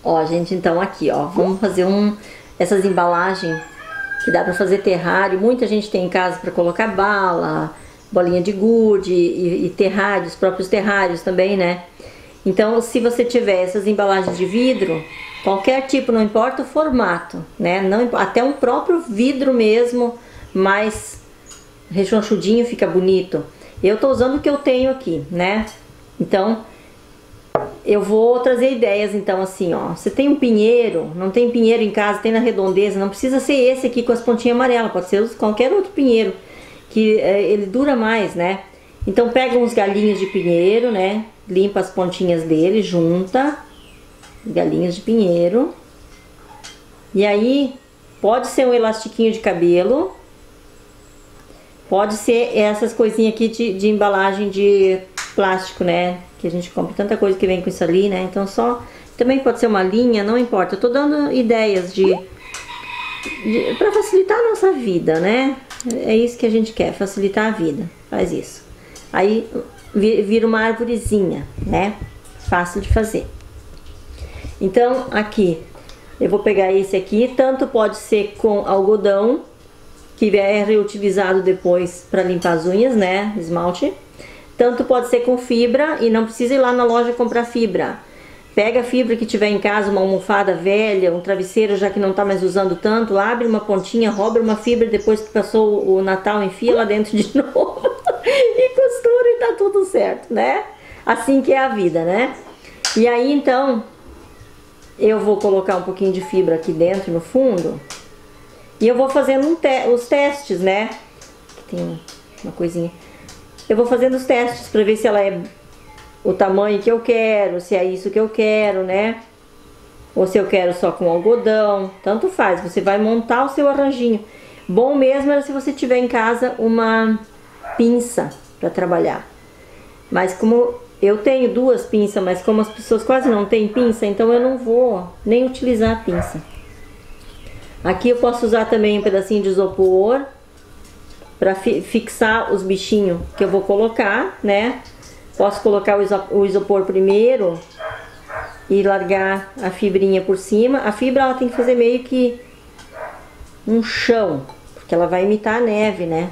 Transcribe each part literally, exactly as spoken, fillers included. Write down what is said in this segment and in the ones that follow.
Ó, gente, então aqui, ó, vamos fazer um essas embalagens que dá pra fazer terrário. Muita gente tem em casa pra colocar bala, bolinha de gude e, e terrários, os próprios terrários também, né? Então, se você tiver essas embalagens de vidro, qualquer tipo, não importa o formato, né? Não, até um próprio vidro mesmo, mais rechonchudinho, fica bonito. Eu tô usando o que eu tenho aqui, né? Então, eu vou trazer ideias, então, assim, ó. Você tem um pinheiro, não tem pinheiro em casa, tem na redondeza, não precisa ser esse aqui com as pontinhas amarelas, pode ser qualquer outro pinheiro, que é, ele dura mais, né? Então, pega uns galinhos de pinheiro, né? Limpa as pontinhas dele, junta galinhas de pinheiro. E aí, pode ser um elastiquinho de cabelo, pode ser essas coisinhas aqui de, de embalagem de plástico, né? Que a gente compra tanta coisa que vem com isso ali, né? Então, só... Também pode ser uma linha, não importa. Eu tô dando ideias de... de para facilitar a nossa vida, né? É isso que a gente quer, facilitar a vida. Faz isso. Aí vira uma arvorezinha, né? Fácil de fazer. Então, aqui, eu vou pegar esse aqui. Tanto pode ser com algodão, que é reutilizado depois para limpar as unhas, né? Esmalte. Tanto pode ser com fibra e não precisa ir lá na loja comprar fibra. Pega a fibra que tiver em casa, uma almofada velha, um travesseiro já que não tá mais usando tanto, abre uma pontinha, rouba uma fibra, depois que passou o Natal, enfia lá dentro de novo e costura e tá tudo certo, né? Assim que é a vida, né? E aí, então, eu vou colocar um pouquinho de fibra aqui dentro, no fundo, e eu vou fazendo um te os testes, né? Aqui tem uma coisinha. Eu vou fazendo os testes pra ver se ela é o tamanho que eu quero, se é isso que eu quero, né? Ou se eu quero só com algodão, tanto faz. Você vai montar o seu arranjinho. Bom mesmo é se você tiver em casa uma pinça para trabalhar. Mas como eu tenho duas pinças, mas como as pessoas quase não têm pinça, então eu não vou nem utilizar a pinça. Aqui eu posso usar também um pedacinho de isopor para fi fixar os bichinhos que eu vou colocar, né? Posso colocar o isopor primeiro e largar a fibrinha por cima. A fibra ela tem que fazer meio que um chão, porque ela vai imitar a neve, né?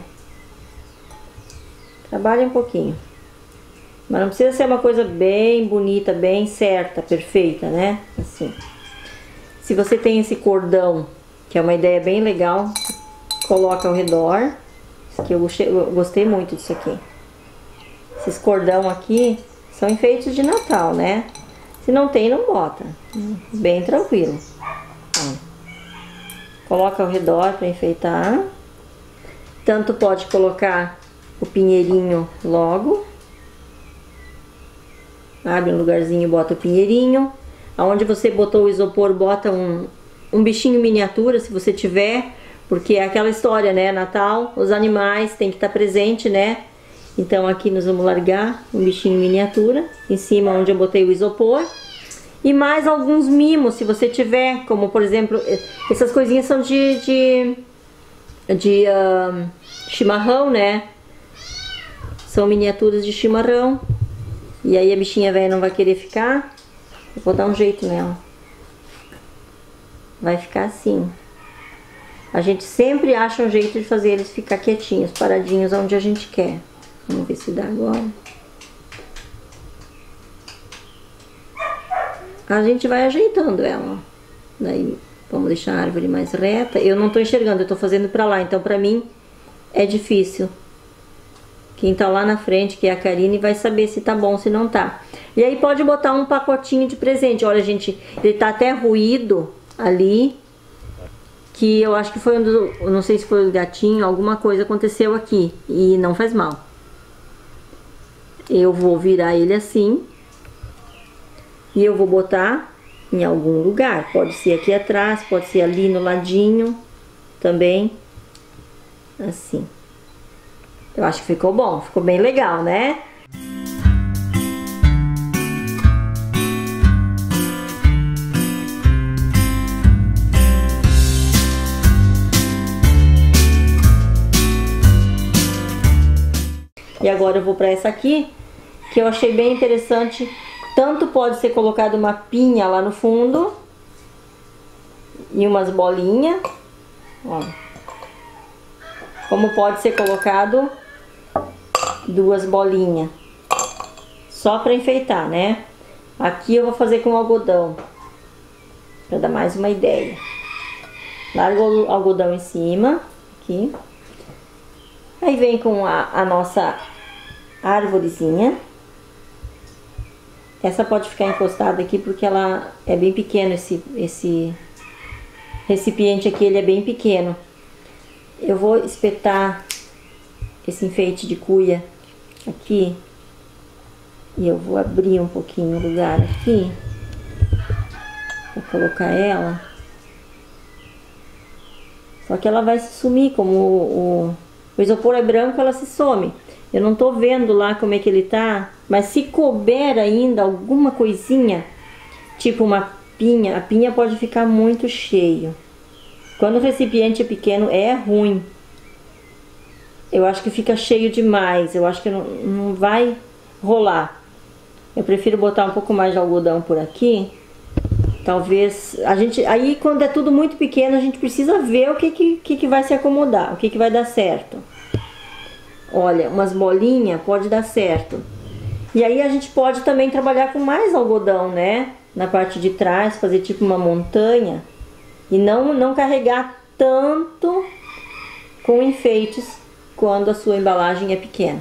Trabalha um pouquinho. Mas não precisa ser uma coisa bem bonita, bem certa, perfeita, né? Assim. Se você tem esse cordão, que é uma ideia bem legal, coloca ao redor. Isso aqui eu gostei, eu gostei muito disso aqui. Esses cordão aqui são enfeites de Natal, né? Se não tem, não bota. Bem tranquilo. Ó. Coloca ao redor para enfeitar. Tanto pode colocar o pinheirinho logo. Abre um lugarzinho e bota o pinheirinho. Aonde você botou o isopor, bota um, um bichinho miniatura, se você tiver. Porque é aquela história, né? Natal, os animais têm que estar presente, né? Então aqui nós vamos largar um bichinho miniatura em cima onde eu botei o isopor. E mais alguns mimos, se você tiver, como por exemplo, essas coisinhas são de, de, de uh, chimarrão, né? São miniaturas de chimarrão. E aí a bichinha velha não vai querer ficar. Eu vou dar um jeito nela. Vai ficar assim. A gente sempre acha um jeito de fazer eles ficar quietinhos, paradinhos onde a gente quer. Vamos ver se dá agora. A gente vai ajeitando ela, ó. Daí vamos deixar a árvore mais reta. Eu não tô enxergando, eu tô fazendo pra lá, então pra mim é difícil. Quem tá lá na frente, que é a Karine, vai saber se tá bom, se não tá. E aí pode botar um pacotinho de presente. Olha, gente, ele tá até ruído ali. Que eu acho que foi um dos... Eu não sei se foi o gatinho, alguma coisa aconteceu aqui. E não faz mal. Eu vou virar ele assim. E eu vou botar em algum lugar. Pode ser aqui atrás, pode ser ali no ladinho também. Assim. Eu acho que ficou bom, ficou bem legal, né? E agora eu vou para essa aqui, que eu achei bem interessante. Tanto pode ser colocado uma pinha lá no fundo, e umas bolinhas. Ó. Como pode ser colocado duas bolinhas. Só para enfeitar, né? Aqui eu vou fazer com algodão. Para dar mais uma ideia. Largo o algodão em cima. Aqui. Aí vem com a, a nossa árvorezinha. Essa pode ficar encostada aqui porque ela é bem pequena, esse, esse recipiente aqui, ele é bem pequeno. Eu vou espetar esse enfeite de cuia aqui. E eu vou abrir um pouquinho o lugar aqui. Vou colocar ela. Só que ela vai se sumir, como o, o, o isopor é branco, ela se some. Eu não tô vendo lá como é que ele tá, mas se couber ainda alguma coisinha, tipo uma pinha, a pinha pode ficar muito cheio. Quando o recipiente é pequeno é ruim. Eu acho que fica cheio demais, eu acho que não, não vai rolar. Eu prefiro botar um pouco mais de algodão por aqui. Talvez a gente, aí quando é tudo muito pequeno, a gente precisa ver o que que, que, que vai se acomodar, o que que vai dar certo. Olha, umas bolinhas pode dar certo. E aí a gente pode também trabalhar com mais algodão, né? Na parte de trás, fazer tipo uma montanha. E não, não carregar tanto com enfeites quando a sua embalagem é pequena.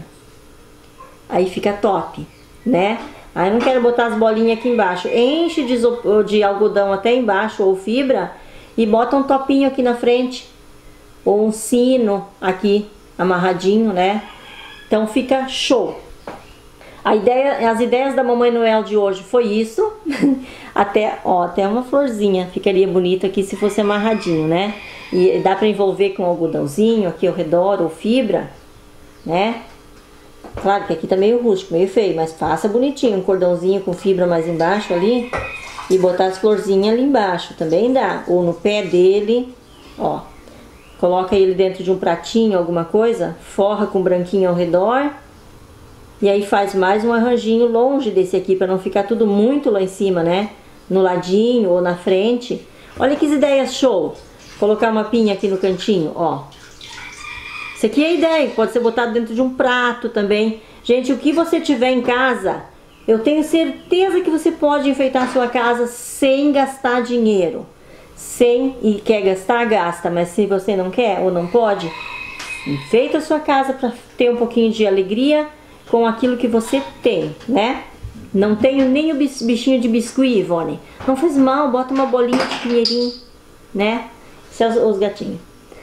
Aí fica top, né? Aí eu não quero botar as bolinhas aqui embaixo. Enche de, de algodão até embaixo, ou fibra, e bota um topinho aqui na frente. Ou um sino aqui, amarradinho, né? Então fica show. A ideia, as ideias da Mamãe Noel de hoje foi isso. Até, ó, até uma florzinha ficaria bonita aqui se fosse amarradinho, né? E dá pra envolver com algodãozinho aqui ao redor, ou fibra, né? Claro que aqui tá meio rústico, meio feio, mas faça bonitinho, um cordãozinho com fibra mais embaixo ali. E botar as florzinhas ali embaixo, também dá. Ou no pé dele, ó. Coloca ele dentro de um pratinho, alguma coisa, forra com branquinho ao redor. E aí faz mais um arranjinho longe desse aqui, para não ficar tudo muito lá em cima, né? No ladinho ou na frente. Olha que ideias show! Colocar uma pinha aqui no cantinho, ó. Isso aqui é a ideia, pode ser botado dentro de um prato também. Gente, o que você tiver em casa, eu tenho certeza que você pode enfeitar a sua casa sem gastar dinheiro. Sem, e quer gastar, gasta, mas se você não quer ou não pode, enfeita a sua casa para ter um pouquinho de alegria com aquilo que você tem, né? Não tenho nem o bichinho de biscuit, Ivone. Não faz mal, bota uma bolinha de pinheirinho, né? Esses são os gatinhos.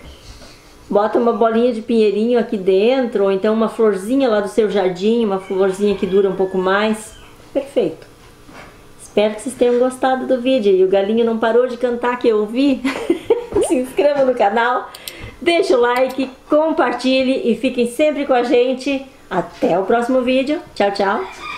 Bota uma bolinha de pinheirinho aqui dentro, ou então uma florzinha lá do seu jardim, uma florzinha que dura um pouco mais. Perfeito. Espero que vocês tenham gostado do vídeo. E o galinho não parou de cantar, que eu ouvi. Se inscreva no canal, deixa o like, compartilhe e fiquem sempre com a gente. Até o próximo vídeo. Tchau, tchau.